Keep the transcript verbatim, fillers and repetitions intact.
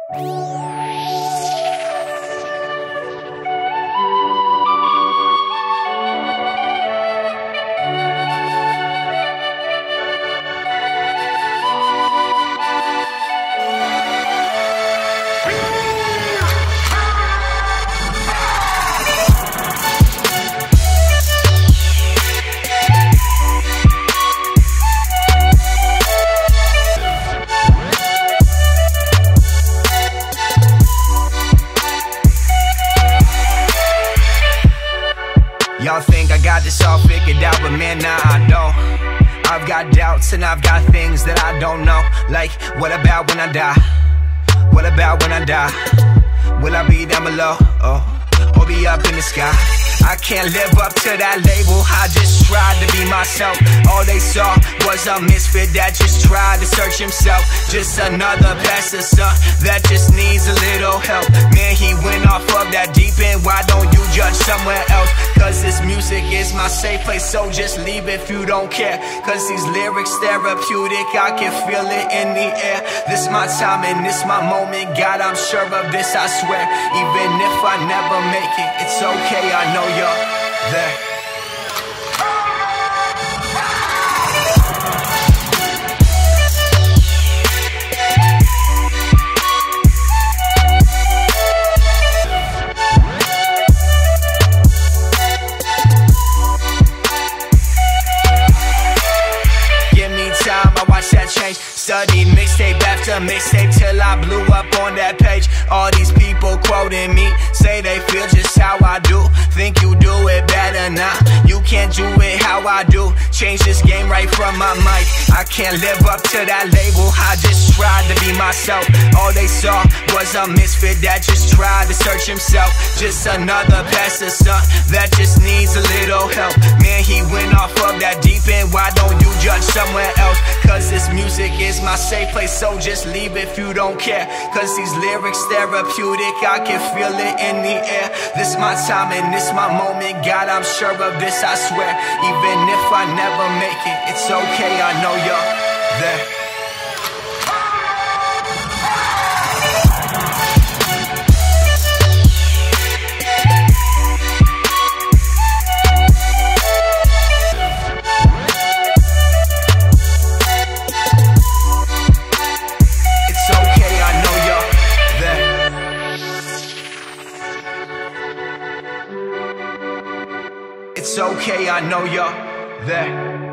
Y'all think I got this all figured out, but man, nah, I don't. I've got doubts and I've got things that I don't know. Like, what about when I die? What about when I die? Will I be down below? Oh, or be up in the sky? I can't live up to that label, I just tried to be myself. All they saw was a misfit that just tried to search himself. Just another pastor son that just needs a little help. Man, he went off of that deep end, why don't you judge somewhere else? Cause this music is my safe place, so just leave if you don't care. Cause these lyrics therapeutic, I can feel it in the air. This my time and this my moment, God, I'm sure of this, I swear. Even if I never make it, it's okay, I know you're there. Give me time, I watch that change. Studied mixtape after mixtape till I blew up on that page. All these people quoting me, say they feel just how I do. Think you do it better now, you can't do it how I do. Change this game right from my mic, I can't live up to that label, I just tried to be myself. All they saw was a misfit that just tried to search himself. Just another pastor son that just needs a little help. Man, he went off of that deep end, why don't you judge somewhere else? Cause this music is my safe place, so just leave if you don't care. Cause these lyrics therapeutic, I can feel it in the air. This my time and this my moment, God, I'm sure of this, I swear. Even if I never make it, it's okay, I know you're there. It's okay, I know you're there.